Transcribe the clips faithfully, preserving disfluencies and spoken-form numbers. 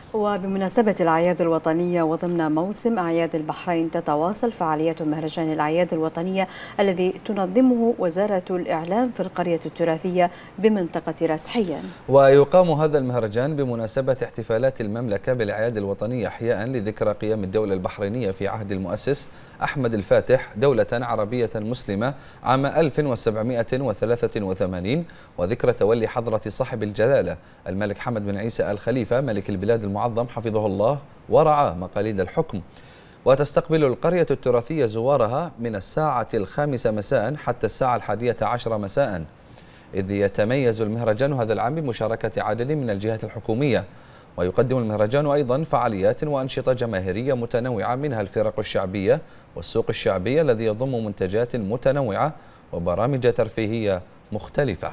وبمناسبة الأعياد الوطنية وضمن موسم أعياد البحرين تتواصل فعاليات مهرجان الأعياد الوطنية الذي تنظمه وزارة الإعلام في القرية التراثية بمنطقة راس حيان. ويقام هذا المهرجان بمناسبة احتفالات المملكة بالأعياد الوطنية إحياء لذكرى قيام الدولة البحرينية في عهد المؤسس أحمد الفاتح دولة عربية مسلمة عام ألف وسبعمئة وثلاثة وثمانين، وذكرى تولي حضرة صاحب الجلالة الملك حمد بن عيسى آل خليفة ملك البلاد المعظم حفظه الله ورعاه مقاليد الحكم. وتستقبل القرية التراثية زوارها من الساعة الخامسة مساء حتى الساعة الحادية عشر مساء، إذ يتميز المهرجان هذا العام بمشاركة عدد من الجهات الحكومية. ويقدم المهرجان أيضا فعاليات وأنشطة جماهيرية متنوعة منها الفرق الشعبية والسوق الشعبي الذي يضم منتجات متنوعة وبرامج ترفيهية مختلفة.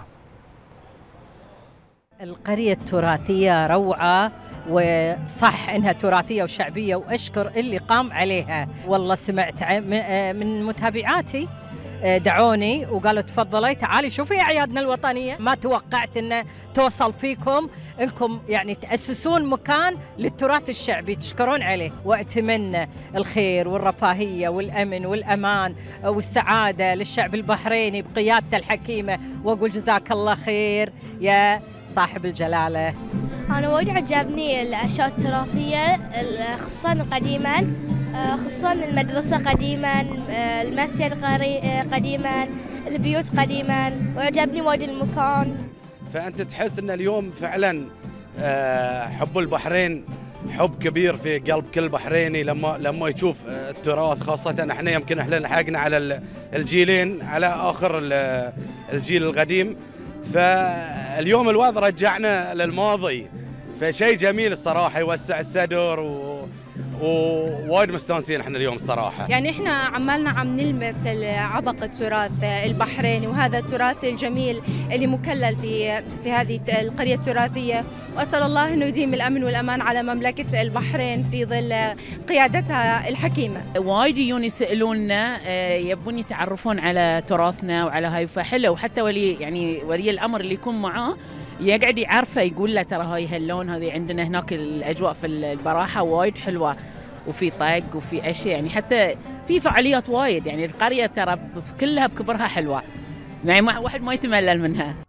القرية التراثية روعة، وصح انها تراثية وشعبية، واشكر اللي قام عليها. والله سمعت من متابعاتي دعوني وقالوا تفضلي تعالي شوفي اعيادنا الوطنيه. ما توقعت ان توصل فيكم انكم يعني تاسسون مكان للتراث الشعبي تشكرون عليه، واتمنى الخير والرفاهيه والامن والامان والسعاده للشعب البحريني بقيادته الحكيمه، واقول جزاك الله خير يا صاحب الجلاله. انا وايد عجبني الاشياء التراثيه خصوصا قديما، خصوصا المدرسة قديما، المسجد قديما، البيوت قديما، وعجبني وايد المكان. فأنت تحس أن اليوم فعلا حب البحرين حب كبير في قلب كل بحريني لما لما يشوف التراث، خاصة احنا يمكن احنا لحقنا على الجيلين، على آخر الجيل القديم، فاليوم الوضع رجعنا للماضي، فشيء جميل الصراحة يوسع الصدر و ووايد مستانسين احنا اليوم الصراحه. يعني احنا عمالنا عم نلمس عبق التراث البحريني، وهذا التراث الجميل اللي مكلل في في هذه القريه التراثيه، واسال الله انه يديم الامن والامان على مملكه البحرين في ظل قيادتها الحكيمه. وايد يجون يسالونا يبون يتعرفون على تراثنا وعلى هاي، فحلو. وحتى ولي يعني ولي الامر اللي يكون معاه يقعد يعرفه، يقول له ترى هاي هاللون، هذه عندنا هناك الاجواء في البراحه وايد حلوه، وفي طق وفي اشياء، يعني حتى في فعاليات وايد. يعني القريه ترى كلها بكبرها حلوه، يعني واحد ما يتملل منها.